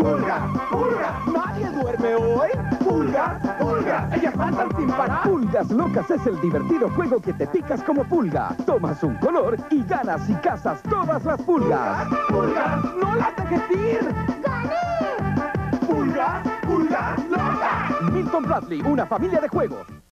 ¡Pulga! ¡Pulga! ¿Nadie duerme hoy? ¡Pulga! ¡Pulga! ¡Ellas saltan sin parar! Pulgas Locas es el divertido juego que te picas como pulga. Tomas un color y ganas y cazas todas las pulgas. ¡Pulga! ¡No las dejes ir! ¡Gané! ¡Pulga! ¡Pulga! ¡Loca! Milton Bradley, una familia de juegos.